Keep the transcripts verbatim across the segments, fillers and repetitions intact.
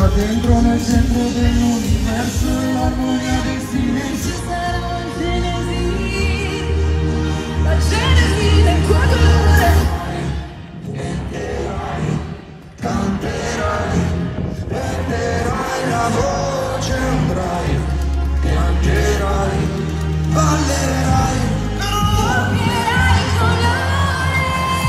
dentro nel centro dell'universo e l'armonia del silenzio sarà la genesi, la genesi del tuo dolore. Canterai, canterai, perderai la voce, andrai, piangerai, ballerai, Cambierai colore.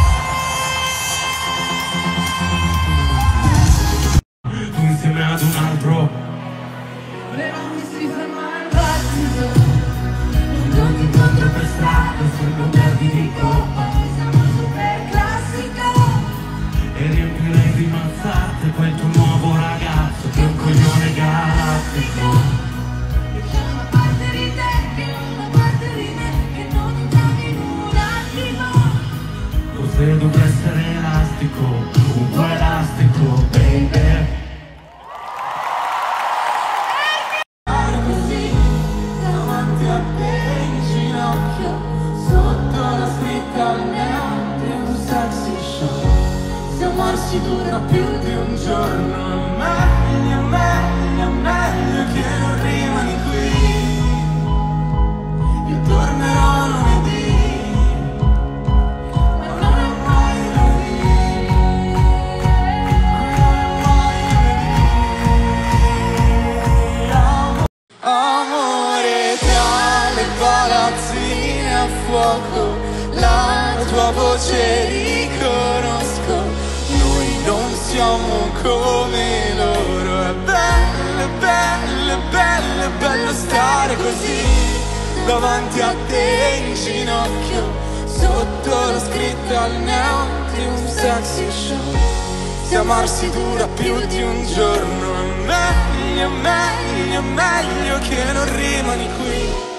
tu insieme ad un altro. Volevamo che si fermare il battito, non ti incontro per strada, sembra un derby di coppa, siamo super classico. E riempirei di mazzate quel tuo nuovo ragazzo che è un coglione galattico. C'è una parte di te che è una parte di me che non entriamo in un attimo. Forse dovrei essere elastico, un po' elastico, baby. Così, davanti a te in ginocchio, sotto la scritta al neon di un sexy show. Se amarsi dura più di un giorno, Meglio, meglio, meglio che non rimani qui. io tornerò lunedì, ma non è mai lunedì, Amore tra le palazzine a fuoco, la tua voce riconosco. Noi non siamo come loro. È bello, bello, bello, bello stare così davanti a te in ginocchio, sotto la scritta al neon di un sexy show. Se amarsi dura più di un giorno, è meglio, meglio, meglio che non rimani qui.